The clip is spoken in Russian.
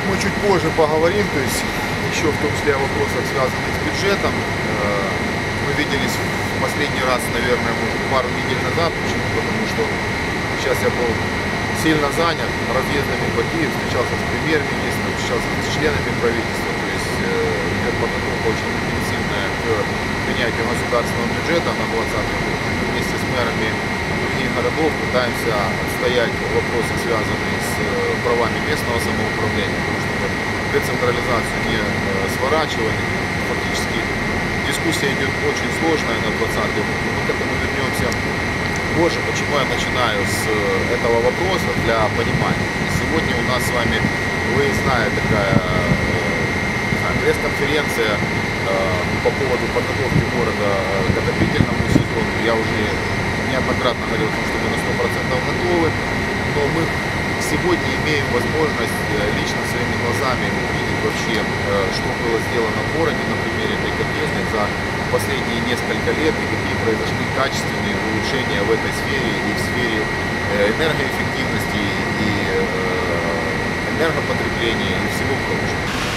мы чуть позже поговорим, то есть еще в том числе о вопросах, связанных с бюджетом. Мы виделись в последний раз, наверное, может, пару недель назад. Почему? Потому что сейчас я был сильно занят разъездами по Киеву, встречался с премьер-министром, встречался с членами правительства. То есть идет подготовка очень интенсивная к принятию государственного бюджета на 2020 год. Мы вместе с мэрами других городов пытаемся отстоять вопросы, связанные с правами местного самоуправления, потому что децентрализацию не сворачивали. Фактически дискуссия идет очень сложная на 2020 год. Мы к этому вернемся позже. Почему я начинаю с этого вопроса для понимания. Сегодня у нас с вами выездная такая пресс-конференция по поводу подготовки города к отопительному сезону. Я уже неоднократно говорил о том, что мы на 100% готовы, но мы сегодня имеем возможность лично своими глазами увидеть вообще, что было сделано в городе на примере этой котельной за последние несколько лет и какие произошли качественные улучшения в этой сфере и в сфере энергоэффективности, и энергопотребления и всего прочего.